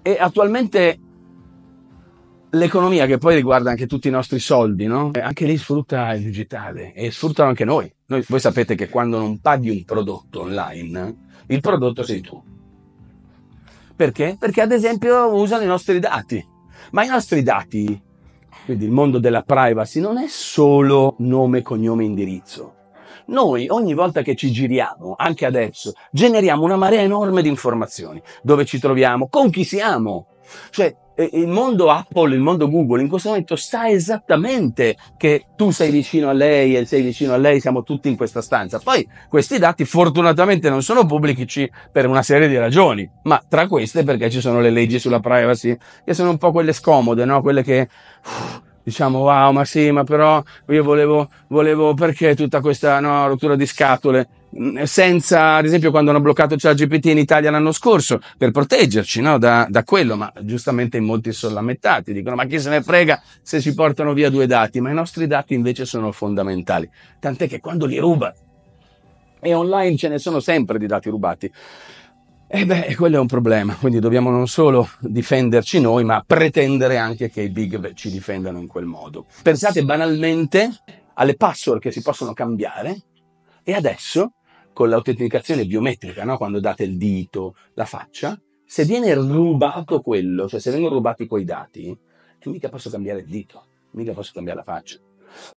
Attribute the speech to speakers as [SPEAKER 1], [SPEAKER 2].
[SPEAKER 1] E attualmente l'economia, che poi riguarda anche tutti i nostri soldi, no? Anche lì sfrutta il digitale e sfruttano anche noi. Voi sapete che quando non paghi un prodotto online, il prodotto sei tu. Perché? Perché ad esempio usano i nostri dati. Ma i nostri dati, quindi il mondo della privacy, non è solo nome, cognome, indirizzo. Noi ogni volta che ci giriamo, anche adesso, generiamo una marea enorme di informazioni. Dove ci troviamo, con chi siamo. Cioè, il mondo Apple, il mondo Google in questo momento sa esattamente che tu sei vicino a lei e sei vicino a lei, siamo tutti in questa stanza. Poi questi dati fortunatamente non sono pubblici per una serie di ragioni, ma tra queste perché ci sono le leggi sulla privacy, che sono un po' quelle scomode, no? Quelle che diciamo wow, ma sì, ma però io volevo perché tutta questa no, rottura di scatole? Senza, ad esempio, quando hanno bloccato ChatGPT in Italia l'anno scorso per proteggerci no, da quello, ma giustamente in molti sono lamentati, dicono ma chi se ne frega se si portano via 2 dati, ma i nostri dati invece sono fondamentali, tant'è che quando li ruba, e online ce ne sono sempre di dati rubati, e beh, quello è un problema, quindi dobbiamo non solo difenderci noi, ma pretendere anche che i big ci difendano in quel modo. Pensate banalmente alle password che si possono cambiare e adesso con l'autenticazione biometrica, no? Quando date il dito, la faccia, se viene rubato quello, cioè se vengono rubati quei dati, mica posso cambiare il dito, mica posso cambiare la faccia.